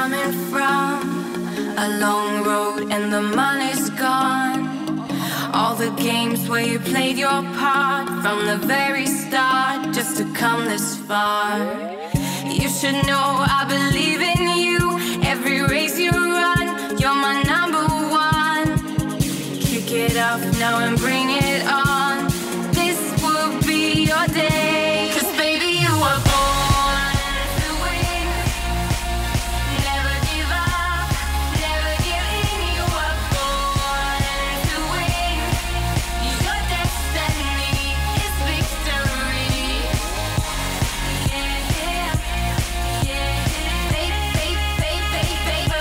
coming from a long road and the money's gone. All the games where you played your part from the very start just to come this far. You should know I believe in you. Every race you run, you're my number one. Kick it up now and bring it on. This will be your day. 'Cause baby, you were born to win. Never give up, never give in. You were born to win. Your destiny is victory. Yeah, yeah, yeah. Baby, baby, baby, baby,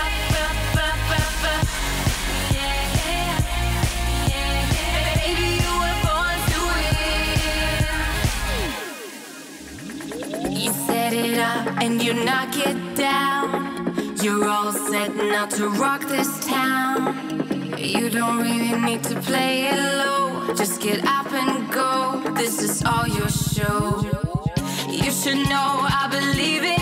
yeah, yeah, yeah. Baby, you were born to win. You set it up and you knock it down. You're all set now to rock this town. You don't really need to play it low. Just get up and go. This is all your show. You should know I believe in